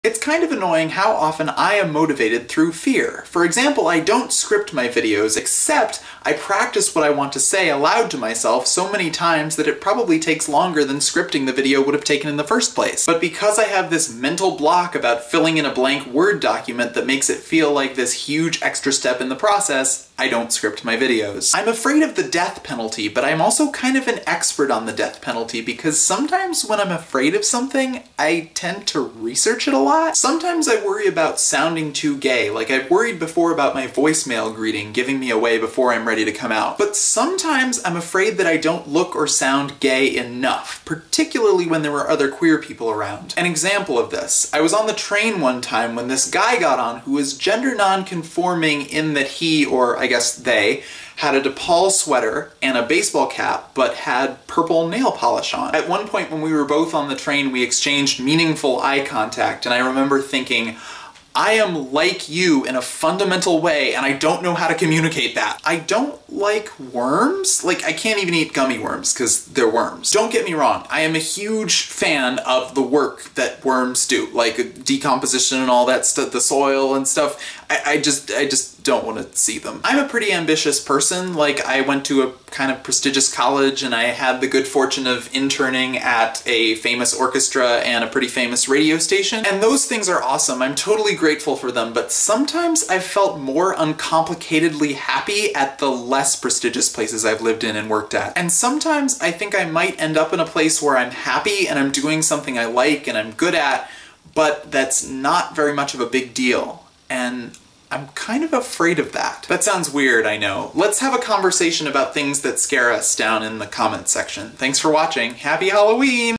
It's kind of annoying how often I am motivated through fear. For example, I don't script my videos, except I practice what I want to say aloud to myself so many times that it probably takes longer than scripting the video would have taken in the first place. But because I have this mental block about filling in a blank Word document that makes it feel like this huge extra step in the process, I don't script my videos. I'm afraid of the death penalty, but I'm also kind of an expert on the death penalty because sometimes when I'm afraid of something, I tend to research it a lot. Sometimes I worry about sounding too gay, like I've worried before about my voicemail greeting giving me away before I'm ready to come out. But sometimes I'm afraid that I don't look or sound gay enough, particularly when there were other queer people around. An example of this, I was on the train one time when this guy got on who was gender non-conforming in that he, or I guess they, had a DePaul sweater and a baseball cap, but had purple nail polish on. At one point when we were both on the train, we exchanged meaningful eye contact, and I remember thinking, I am like you in a fundamental way, and I don't know how to communicate that. I don't like worms. Like, I can't even eat gummy worms because they're worms. Don't get me wrong, I am a huge fan of the work that worms do, like decomposition and all that stuff, the soil and stuff. I just don't want to see them. I'm a pretty ambitious person. Like, I went to a kind of prestigious college and I had the good fortune of interning at a famous orchestra and a pretty famous radio station. And those things are awesome. I'm totally grateful for them, but sometimes I've felt more uncomplicatedly happy at the less prestigious places I've lived in and worked at. And sometimes I think I might end up in a place where I'm happy and I'm doing something I like and I'm good at, but that's not very much of a big deal. And I'm kind of afraid of that. That sounds weird, I know. Let's have a conversation about things that scare us down in the comments section. Thanks for watching. Happy Halloween!